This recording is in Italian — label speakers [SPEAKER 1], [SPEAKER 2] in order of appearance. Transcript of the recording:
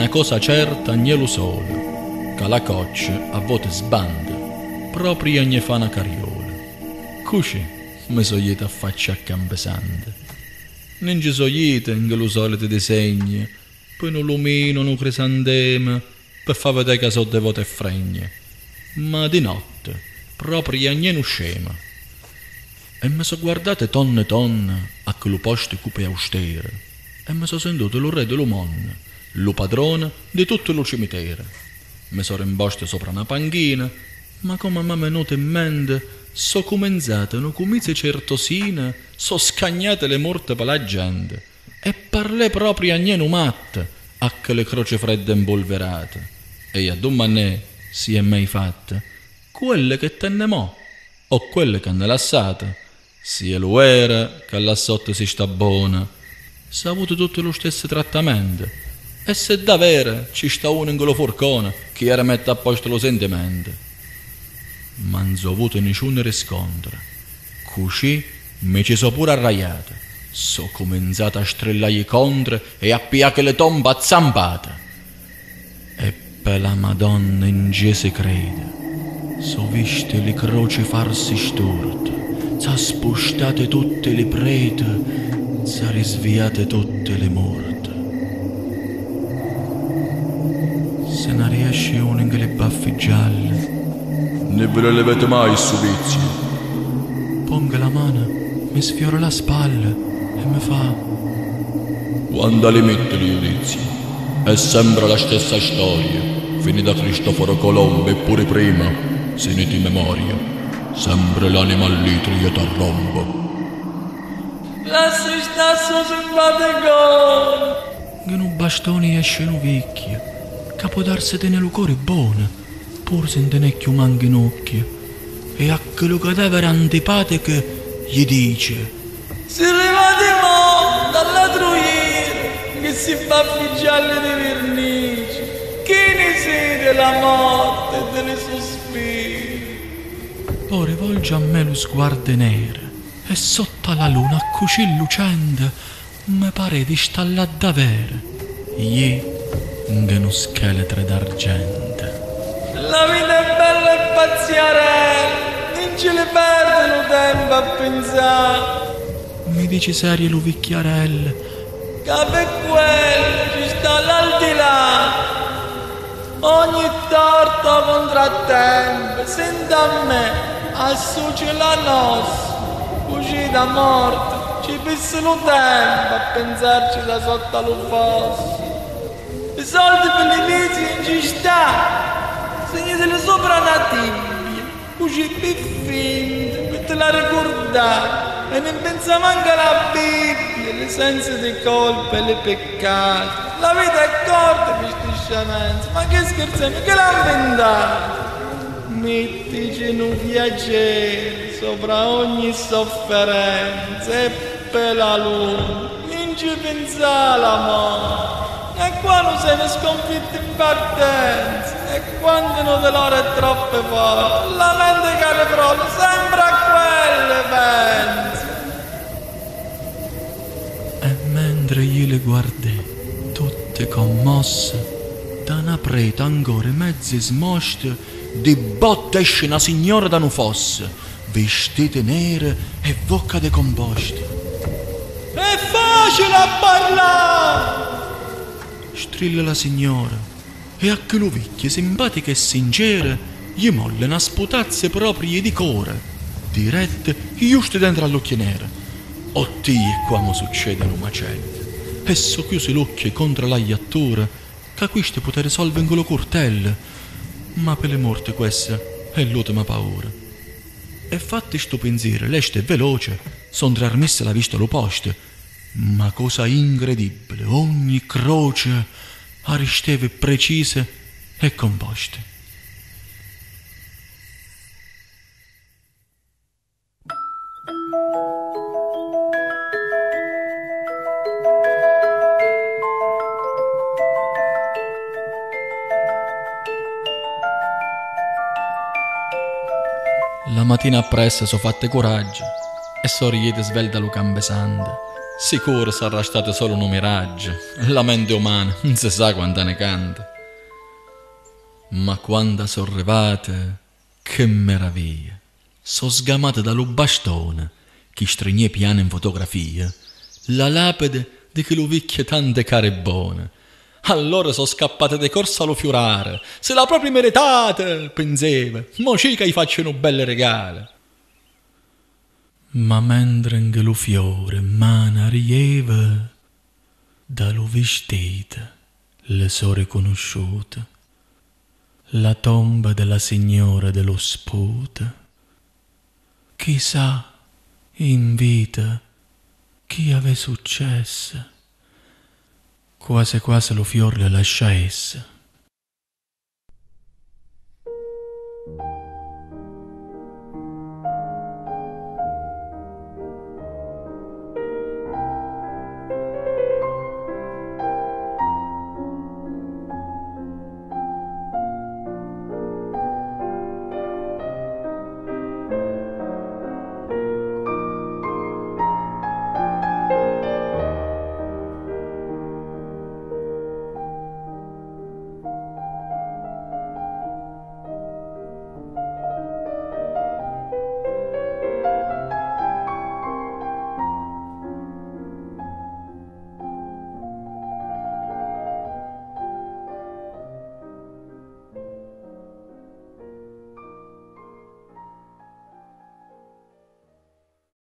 [SPEAKER 1] una cosa certa gnelo solo, che la coccia a volte sbanda, proprio ne fa una carriola. Così mi sono iete a faccia a Campesanti. Non ci sono iete in lo solito disegni, poi non lumino, non crisantema, per far vedere che sono devote e fregne. Ma di notte, proprio a niente scema. E mi sono guardate tonne a quello posto cupo e austero, e mi sono sentito lo re dell'umon, lo padrone di tutto lo cimitero. Mi sono rimbosto sopra una panchina, ma come mi è venuto in mente, so cominciate una comizie certosina, so scagnate le morte per la gente, e parlé proprio a niente matte, a che le croce fredde impolverate. E a domani si è mai fatta, quelle che tenne mo, o quelle che hanno lasciate, sia lo era che là sotto si sta buona, s'ha avuto tutto lo stesso trattamento, e se davvero ci sta uno in quello forcone che era mette a posto lo sentimento. Ma non so avuto nessun riscontro, così mi ci so pure arraiato, so cominciato a strillare contro e a pigliare le tombe a zampate. E per la Madonna in Gesù si crede, so viste le croci farsi storte, s'ha spostate tutte le prete, s'ha risviate tutte le morte. Se ne riesce uno in quelle baffe gialle,
[SPEAKER 2] ne ve le levate mai su vizio?
[SPEAKER 1] Ponga la mano, mi sfiora la spalla e mi fa:
[SPEAKER 2] quando li mette il giudizio? È sempre la stessa storia, finita da Cristoforo Colombo e pure prima, se ne di memoria, sempre l'anima all'itrio t'arrombo.
[SPEAKER 3] Lasci stasso simpatico!
[SPEAKER 1] che un bastone esce un vecchio, che può darsi tenere il cuore buono, pur se ne è più manca in occhio, e a quello cadavere antipatico gli dice:
[SPEAKER 3] si arrivati mo dall'altro ieri che si fa gialli di vernice, che ne siete la morte e delle sospiri.
[SPEAKER 1] poi rivolge a me lo sguardo nero e sotto la luna così lucente mi pare di sta là davvero, gli che uno scheletro d'argento.
[SPEAKER 3] La vita è bella e pazziarella, non ce le perde lo tempo a pensare.
[SPEAKER 1] Mi dici serie lo vecchiarello,
[SPEAKER 3] Che per quello ci sta l'aldilà. Ogni torto contrattempo, senta a me, associa la nostra, così da morte, ci passa lo tempo a pensarci da sotto lo fosso. I soldi per le mesi non ci sta, segnatele sopra una tibia, così più finta, per te la ricordare. E non pensa manca alla Bibbia, le senza di colpa e le peccati. La vita è corta per questi sciamenzi, ma che scherziamo, che l'ha inventato? Mettici un piacere sopra ogni sofferenza e per la luna, non ci pensa alla morte. E quando sei sconfitto in partenza, e quando non te l'ora è troppo forte, la mente cade proprio sempre a quelle pensa.
[SPEAKER 1] e mentre io le guardai, tutte commosse, da una preta ancora mezze smosce, di botte esce una signora da un fosse, vestite nere e bocca decomposte.
[SPEAKER 3] È facile a parlare!
[SPEAKER 1] Strilla la signora, e a che lo vecchio simpatica e sincera gli molle una sputazze proprie di core, dirette giusto dentro all'occhio nero. Oddio, qua mi succede un macello. Esso chiuse l'occhio contro la iattura, che questo poté risolvere in quello cortello, ma per le morte questa è l'ultima paura. E fatti sto pensiero, leste e veloce, son trasmessa la vista allo posto, ma cosa incredibile, ogni croce aristeve precise e composte. La mattina appresso so fatte coraggio e sorriete svelta lo Campesanti, Sicuro sarà stato solo un miraggio, la mente umana non si sa quanta ne canta. Ma quando sono arrivate, che meraviglia! Sono sgamate dallo bastone, che stringe piano in fotografia, la lapide di che lo vecchia tante care buone. Allora sono scappate di corsa allo fiorare, se la proprio meritate, pensava, mo ci che gli facciano belle regale. Ma mentre che lo fiore mano arriva, dallo vestito le so riconosciute, la tomba della signora dello sputa. Chissà, in vita, chi ave successo, quasi quasi lo fior le lasciasse.